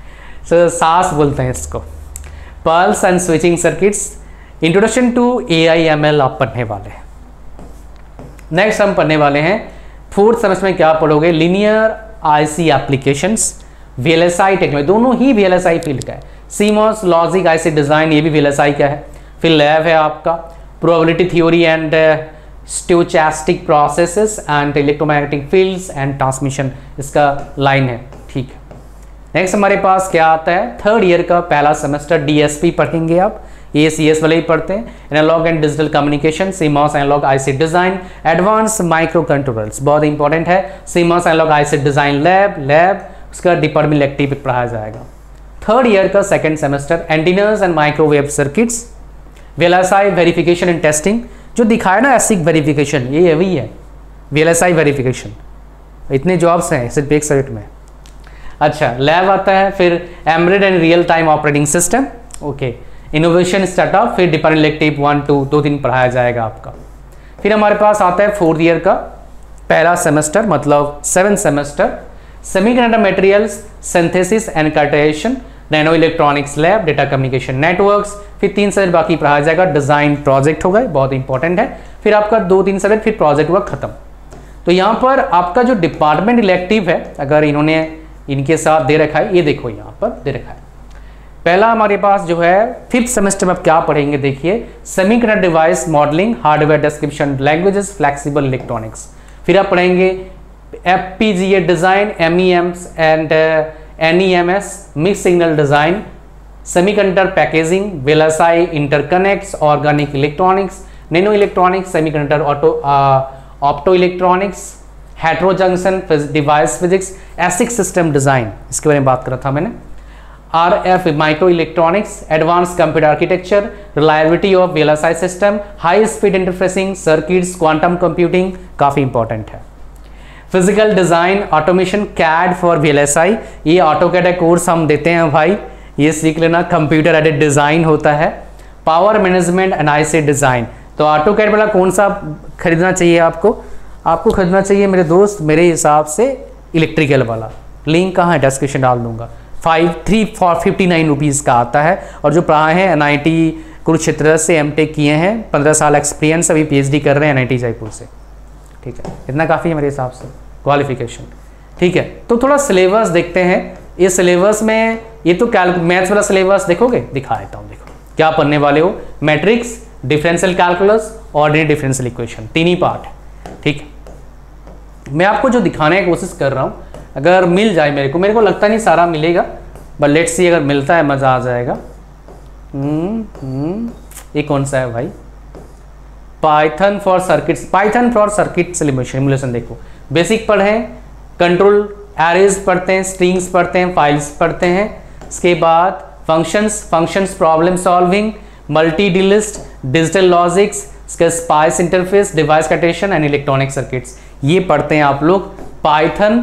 सास बोलते हैं इसको। Pulse and switching circuits, introduction to AI/ML आप पढ़ने वाले हैं। नेक्स्ट हम पढ़ने वाले हैं 4th सेमेस्टर में क्या पढ़ोगे, linear IC applications, VLSI technology, दोनों ही VLSI फील्ड का है। CMOS लॉजिक IC डिज़ाइन, ये भी VLSI का है। फिर लैब है आपका probability theory and stochastic processes and electromagnetic fields and transmission, इसका लाइन है। ठीक है, नेक्स्ट हमारे पास क्या आता है, 3rd ईयर का पहला सेमेस्टर DSP पढ़ेंगे आप, ये CS वाले ही पढ़ते हैं। Analog and digital communication, CMOS analog IC design, advance micro controllers बहुत इंपॉर्टेंट है। CMOS analog IC design lab उसका डिपार्टमेंट इलेक्टिव पढ़ाया जाएगा। 3rd ईयर का 2nd semester antennas and microwave circuits, VLSI verification and testing, जो दिखाया ना ASIC verification, ये वही है VLSI वेरिफिकेशन। इतने जॉब्स हैं सिर्फ एक सब्जेक्ट में। अच्छा, लैब आता है, फिर embedded and real time operating system, okay, innovation startup, फिर डिपार्टमेंट इलेक्टिव 1, 2 पढ़ाया जाएगा आपका। फिर हमारे पास आता है 4th ईयर का पहला सेमेस्टर, मतलब 7th semester, semiconductor materials, synthesis and कार्टेशन, nano electronics lab, data communication networks, फिर 3 सब्जेक्ट बाकी पढ़ाया जाएगा। डिज़ाइन प्रोजेक्ट होगा, बहुत इंपॉर्टेंट है। फिर आपका 2-3 सब्जेक्ट, फिर प्रोजेक्ट हुआ खत्म। तो यहाँ पर आपका जो डिपार्टमेंट इलेक्टिव है, अगर इन्होंने इनके साथ दे रखा है, ये देखो यहाँ पर दे रखा है। पहला हमारे पास जो है 5th सेमेस्टर में आप क्या पढ़ेंगे, देखिए, semiconductor device modelling, hardware description languages, flexible electronics. फिर आप पढ़ेंगे FPGA design, MEMS and NEMS, mix signal design, semiconductor packaging, VLSI interconnects, organic electronics, nano electronics, semiconductor opto electronics, heterojunction device physics, ASIC system design, इसके बारे में बात करा था मैंने। RF micro electronics, advance computer architecture, reliability of VLSI system, high speed interfacing circuits, quantum computing काफ़ी important है। Physical design, automation, CAD for VLSI, ये ऑटोकैड का कोर्स हम देते हैं भाई, ये सीख लेना। कंप्यूटर एडेड डिज़ाइन होता है। Power management and IC design, तो ऑटोकैड वाला कौन सा खरीदना चाहिए आपको? आपको खरीदना चाहिए मेरे दोस्त मेरे हिसाब से इलेक्ट्रिकल वाला। लिंक कहाँ है? डिस्क्रिप्शन डाल दूंगा। 359 रुपीज़ का आता है, और जो पढ़ा है NIT कुरुक्षेत्र से MTech किए हैं, 15 साल एक्सपीरियंस, अभी PhD कर रहे हैं NIT जयपुर से। ठीक है, इतना काफ़ी है मेरे हिसाब से क्वालिफिकेशन। ठीक है, तो थोड़ा सिलेबस देखते हैं। ये सिलेबस में ये तो मैथ्स वाला सिलेबस देखोगे, दिखा देता हूँ। देखो क्या पढ़ने वाले हो, matrix, differential calculus, ordinary differential equation, 3 ही पार्ट है। ठीक है, मैं आपको जो दिखाने की कोशिश कर रहा हूँ, अगर मिल जाए मेरे को लगता नहीं सारा मिलेगा, बट लेट्स सी, अगर मिलता है मज़ा आ जाएगा। ये कौन सा है भाई? Python for circuits, Python for circuit simulation. देखो बेसिक पढ़ें, कंट्रोल एरेज पढ़ते हैं, स्ट्रिंग्स पढ़ते हैं, फाइल्स पढ़ते हैं। इसके बाद functions problem solving, multi list, digital logics, इसके स्पाइस इंटरफेस, डिवाइस कैटेशन एंड इलेक्ट्रॉनिक सर्किट्स, ये पढ़ते हैं आप लोग। Python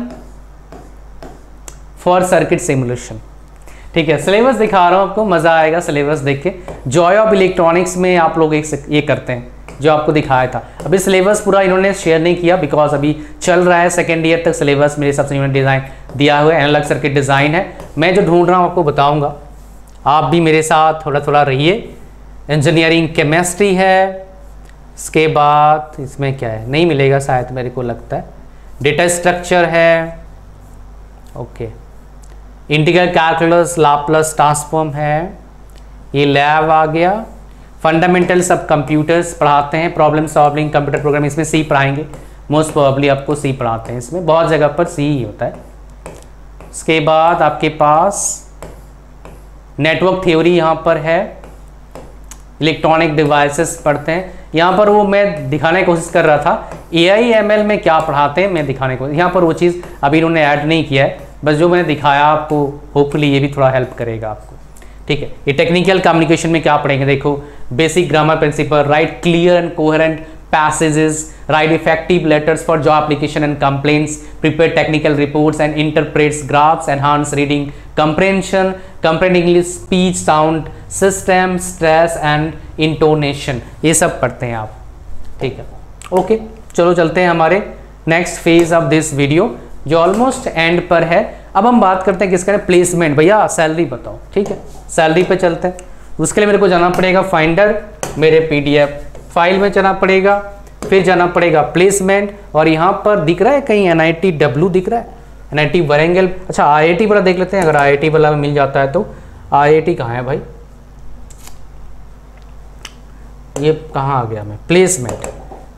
for circuit simulation. ठीक है, सिलेबस दिखा रहा हूँ आपको, मज़ा आएगा सिलेबस देख के। जॉय ऑफ इलेक्ट्रॉनिक्स में आप लोग एक ये करते हैं जो आपको दिखाया था। अभी सिलेबस पूरा इन्होंने शेयर नहीं किया, बिकॉज अभी चल रहा है, सेकेंड ईयर तक सिलेबस मेरे हिसाब से इन्होंने डिज़ाइन दिया हुआ है। एनालॉग सर्किट डिज़ाइन है, मैं जो ढूंढ रहा हूँ आपको बताऊँगा, आप भी मेरे साथ थोड़ा थोड़ा रहिए। इंजीनियरिंग केमिस्ट्री है, इसके बाद इसमें क्या है, नहीं मिलेगा शायद, मेरे को लगता है डेटा स्ट्रक्चर है। Okay, integral calculus, Laplace transform है, ये लैब आ गया। फंडामेंटल्स ऑफ कंप्यूटर्स पढ़ाते हैं, प्रॉब्लम सॉल्विंग, कंप्यूटर प्रोग्राम, इसमें सी पढ़ाएंगे, मोस्ट प्रोबेबली आपको सी पढ़ाते हैं, इसमें बहुत जगह पर सी ही होता है। इसके बाद आपके पास नेटवर्क थ्योरी यहाँ पर है, इलेक्ट्रॉनिक डिवाइसेस पढ़ते हैं। यहाँ पर वो मैं दिखाने की कोशिश कर रहा था AI/ML में क्या पढ़ाते हैं, मैं दिखाने को, यहाँ पर वो चीज़ अभी इन्होंने ऐड नहीं किया है, बस जो मैंने दिखाया आपको, होपफुली ये भी थोड़ा हेल्प करेगा आपको। ठीक है, ये टेक्निकल कम्युनिकेशन में क्या पढ़ेंगे, देखो basic grammar principle, write clear and coherent passages, write effective letters for job application and complaints, prepare technical reports and interprets graphs, enhance reading comprehension, comprehend English, speech, sound system, stress and intonation, ये सब पढ़ते हैं आप। ठीक है, okay, चलो चलते हैं हमारे next phase of this video, जो ऑलमोस्ट एंड पर है। अब हम बात करते हैं किसका, प्लेसमेंट। भैया सैलरी बताओ। ठीक है, सैलरी पे चलते हैं। उसके लिए मेरे को जाना पड़ेगा फाइंडर, मेरे PDF फाइल में जाना पड़ेगा, फिर जाना पड़ेगा प्लेसमेंट, और यहाँ पर दिख रहा है कहीं NITW दिख रहा है, NIT वरेंगल। अच्छा IIT वाला देख लेते हैं, अगर IIT वाला मिल जाता है तो। IIT कहाँ है भाई, ये कहाँ आ गया मैं, प्लेसमेंट,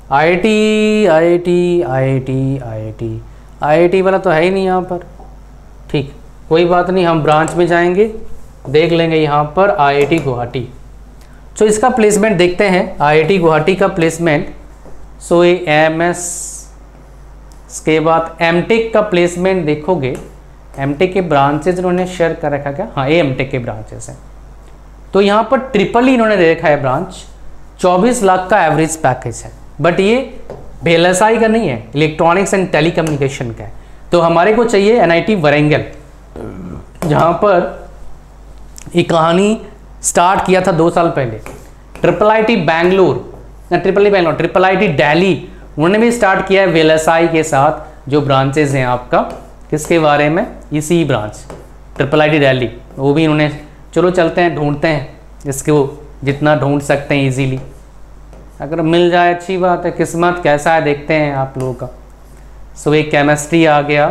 IIT वाला तो है ही नहीं यहाँ पर। ठीक, कोई बात नहीं, हम ब्रांच में जाएंगे, देख लेंगे यहाँ पर IIT गुवाहाटी। तो इसका प्लेसमेंट देखते हैं, IIT गुवाहाटी का प्लेसमेंट। सो ये MS, इसके बाद MTech का प्लेसमेंट देखोगे, MTech के ब्रांचेज इन्होंने शेयर कर रखा क्या, हाँ ये MTech के ब्रांचेस हैं। तो यहाँ पर ट्रिपल इन्होंने दे रखा है ब्रांच, 24 लाख का एवरेज पैकेज है, बट ये VLSI का नहीं है, इलेक्ट्रॉनिक्स एंड टेलीकम्युनिकेशन का है। तो हमारे को चाहिए NIT वरेंगल, जहाँ पर ये कहानी स्टार्ट किया था 2 साल पहले। IIIT बैंगलोर, IIIT दिल्ली, उन्होंने भी स्टार्ट किया है VLSI के साथ, जो ब्रांचेज हैं आपका, किसके बारे में, इसी ब्रांच IIIT दिल्ली, वो भी उन्होंने। चलो चलते हैं, ढूंढते हैं इसको, जितना ढूंढ सकते हैं इजीली, अगर मिल जाए अच्छी बात है, किस्मत कैसा है देखते हैं आप लोगों का। सो एक केमिस्ट्री आ गया,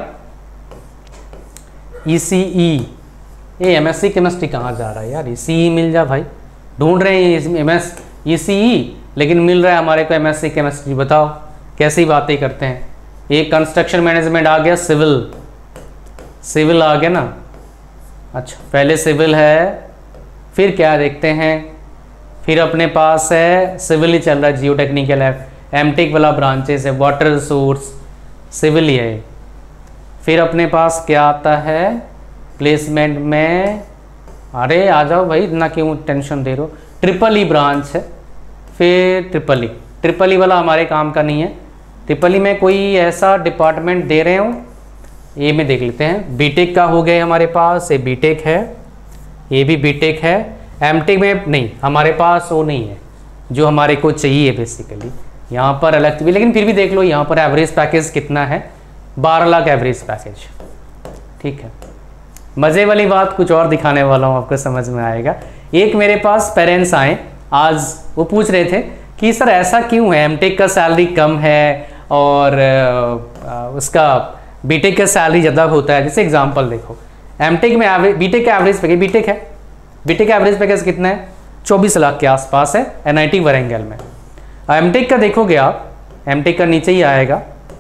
ECE, ये MSc केमिस्ट्री कहाँ जा रहा है यार, ECE मिल जा भाई, ढूंढ रहे हैं इसमें ECE, लेकिन मिल रहा है हमारे को MSc केमिस्ट्री। बताओ कैसी बातें करते हैं। ये कंस्ट्रक्शन मैनेजमेंट आ गया, सिविल आ गया ना। अच्छा पहले सिविल है, फिर क्या देखते हैं, फिर अपने पास है सिविल ही चल रहा है, जियो टेक्निकल है, MTech वाला ब्रांचेस है, वाटर रिसोर्स, सिविल ही है। फिर अपने पास क्या आता है प्लेसमेंट में, अरे आ जाओ भाई, इतना क्यों टेंशन दे रहे हो, ट्रिपल ई ब्रांच है। फिर ट्रिपल ई वाला हमारे काम का नहीं है। ट्रिपल ई में कोई ऐसा डिपार्टमेंट दे रहे हो, ये में देख लेते हैं। बीटेक का हो गया हमारे पास, ये बीटेक है, ये भी बीटेक है। एमटेक में नहीं, हमारे पास वो नहीं है जो हमारे को चाहिए बेसिकली। यहाँ पर अलग भी, लेकिन फिर भी देख लो यहाँ पर एवरेज पैकेज कितना है, 12 लाख एवरेज पैकेज। ठीक है, मज़े वाली बात कुछ और दिखाने वाला हूँ, आपको समझ में आएगा। एक मेरे पास पेरेंट्स आए आज, वो पूछ रहे थे कि सर ऐसा क्यों है, एमटेक का सैलरी कम है और उसका बीटेक का सैलरी ज़्यादा होता है। जैसे एग्जांपल देखो, एमटेक में एवरेज, बीटेक का एवरेज पैकेज, बीटेक है, बीटेक का एवरेज पैकेज कितना है, 24 लाख के आसपास है एनआईटी वारंगल में। एमटेक का देखोगे आप, एमटेक का नीचे ही आएगा।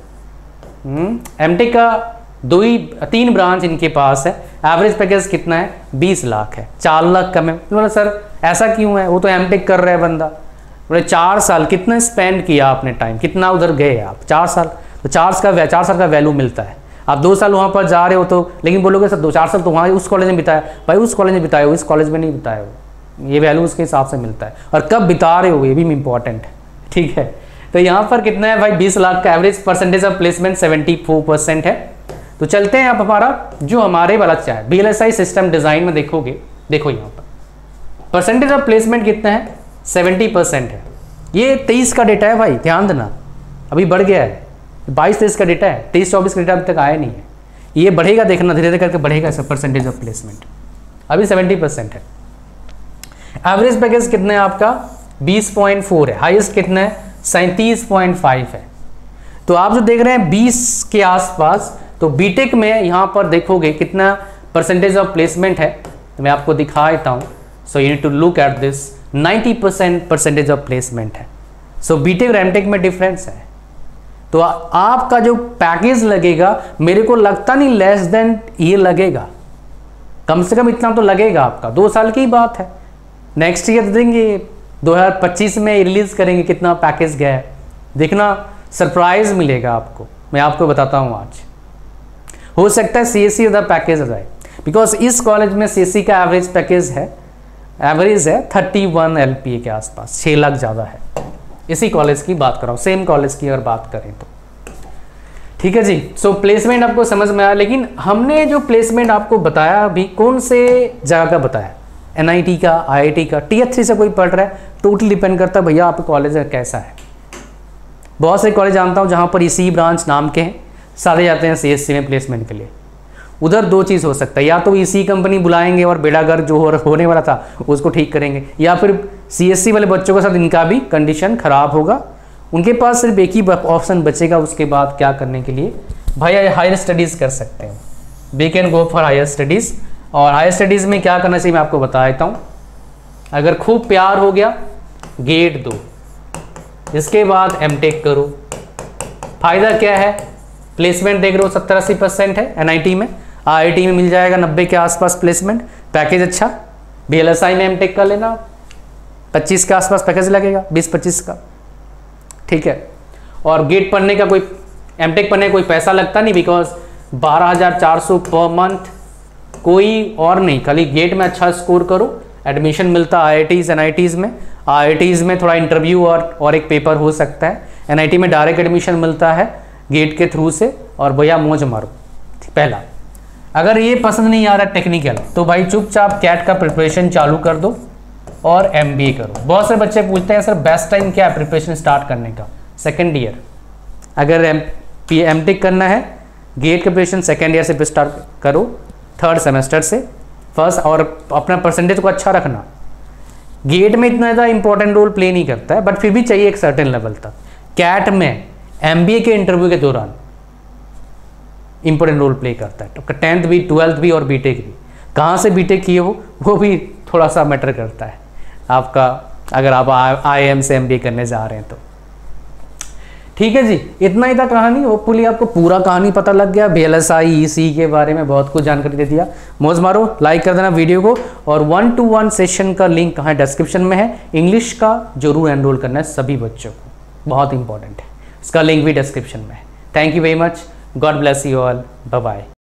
एमटेक का 3 ब्रांच इनके पास है, एवरेज पैकेज कितना है, 20 लाख है, 4 लाख कम है। बोला सर ऐसा क्यों है, वो तो एमटेक कर रहा है बंदा। बोले 4 साल कितना स्पेंड किया आपने टाइम, कितना उधर गए आप, 4 साल, तो 4 साल का वैल्यू मिलता है। आप 2 साल वहाँ पर जा रहे हो तो, लेकिन बोलोगे सर 4 साल तो वहाँ उस कॉलेज में बिताया, भाई उस कॉलेज में बिताए हो, इस कॉलेज में नहीं बिताए हो, ये वैल्यू उसके हिसाब से मिलता है। और कब बिता रहे हो ये भी इंपॉर्टेंट है। ठीक है, तो यहाँ पर कितना है भाई, 20 लाख का एवरेज, परसेंटेज ऑफ प्लेसमेंट 74% है। तो चलते हैं आप हमारा जो हमारे वाला चाहे VLSI सिस्टम डिज़ाइन में देखोगे, देखो यहाँ पर परसेंटेज ऑफ प्लेसमेंट कितना है, 70% है। ये 23 का डेटा है भाई, ध्यान देना, अभी बढ़ गया है, 22-23 का डेटा है, 23-24 का डेटा अभी तक आया नहीं है। ये बढ़ेगा, देखना धीरे धीरे करके बढ़ेगा सब परसेंटेज ऑफ प्लेसमेंट। अभी 70% है। एवरेज पैकेज कितना है आपका, 20.4 है, हाईएस्ट कितना है, 37.5 है। तो आप जो देख रहे हैं 20 के आसपास, तो बीटेक में यहाँ पर देखोगे कितना परसेंटेज ऑफ प्लेसमेंट है, तो मैं आपको दिखा देता हूँ। So you need to look at this, 90% percentage of placement है। सो बीटेक और एमटेक में डिफरेंस है। तो आपका जो पैकेज लगेगा, मेरे को लगता नहीं लेस देन ये लगेगा, कम से कम इतना तो लगेगा आपका। 2 साल की बात है, नेक्स्ट ईयर देंगे, 2025 में रिलीज करेंगे कितना पैकेज गया है, देखना सरप्राइज मिलेगा आपको। मैं आपको बताता हूँ आज, हो सकता है CSC ज़्यादा पैकेज आ जाए, बिकॉज इस कॉलेज में CSC का एवरेज पैकेज है, एवरेज है 31 LPA के आसपास, 6 लाख ज़्यादा है। इसी कॉलेज की बात कर रहा हूँ, सेम कॉलेज की अगर बात करें तो। ठीक है जी, सो प्लेसमेंट आपको समझ में आया। लेकिन हमने जो प्लेसमेंट आपको बताया अभी, कौन से जगह का बताया, NIT का, IIT का, Tier 3 से कोई पढ़ रहा है, टोटल डिपेंड करता है भैया आपका कॉलेज कैसा है। बहुत से कॉलेज जानता हूँ जहाँ पर इसी ब्रांच नाम के हैं, सारे जाते हैं CSC में प्लेसमेंट के लिए। उधर 2 चीज़ हो सकता है, या तो इसी कंपनी बुलाएंगे और बेड़ागर जो होने वाला था उसको ठीक करेंगे, या फिर CSC वाले बच्चों के साथ इनका भी कंडीशन ख़राब होगा। उनके पास सिर्फ एक ही ऑप्शन बचेगा उसके बाद क्या करने के लिए, भाई हायर स्टडीज़ कर सकते हैं, we can go for higher studies. और हायर स्टडीज़ में क्या करना चाहिए मैं आपको बता देता हूँ। अगर खूब प्यार हो गया, गेट दो, इसके बाद एमटेक करो। फ़ायदा क्या है, प्लेसमेंट देख रहे हो 70-80% है NIT में, IIT में मिल जाएगा 90 के आसपास प्लेसमेंट, पैकेज अच्छा। VLSI में एमटेक कर लेना, 25 के आसपास पैकेज लगेगा, 20-25 का। ठीक है, और गेट पढ़ने का कोई, एमटेक पढ़ने का कोई पैसा लगता नहीं, बिकॉज 12,400 पर मंथ, कोई और नहीं, खाली गेट में अच्छा स्कोर करो, एडमिशन मिलता है IITs NITs में। IITs में थोड़ा इंटरव्यू और एक पेपर हो सकता है, NIT में डायरेक्ट एडमिशन मिलता है गेट के थ्रू से, और भैया मौज मारो। पहला, अगर ये पसंद नहीं आ रहा टेक्निकल, तो भाई चुपचाप कैट का प्रिपरेशन चालू कर दो और MBA करो। बहुत से बच्चे पूछते हैं सर बेस्ट टाइम क्या है प्रिपरेशन स्टार्ट करने का, 2nd ईयर। अगर एमटेक करना है, गेट का प्रिपरेशन 2nd ईयर से स्टार्ट करो, 3rd सेमेस्टर से फर्स्ट, और अपना परसेंटेज को अच्छा रखना। गेट में इतना ज़्यादा इंपॉर्टेंट रोल प्ले नहीं करता है, बट फिर भी चाहिए एक सर्टेन लेवल तक। कैट में MBA के इंटरव्यू के दौरान इंपॉर्टेंट रोल प्ले करता है, तो 10th भी, 12th भी और बीटेक भी। कहाँ से बीटेक किए हो वो भी थोड़ा सा मैटर करता है आपका, अगर आप IIM से MBA करने जा रहे हैं तो। ठीक है जी, इतना ही था कहानी। होपफुली आपको पूरा कहानी पता लग गया, VLSI EC के बारे में बहुत कुछ जानकारी दे दिया। मौज मारो, लाइक कर देना वीडियो को, और 1-to-1 सेशन का लिंक कहाँ है, डिस्क्रिप्शन में है। इंग्लिश का जरूर एनरोल करना है सभी बच्चों को, बहुत इंपॉर्टेंट है, इसका लिंक भी डिस्क्रिप्शन में है। Thank you very much, God bless you all, bye bye.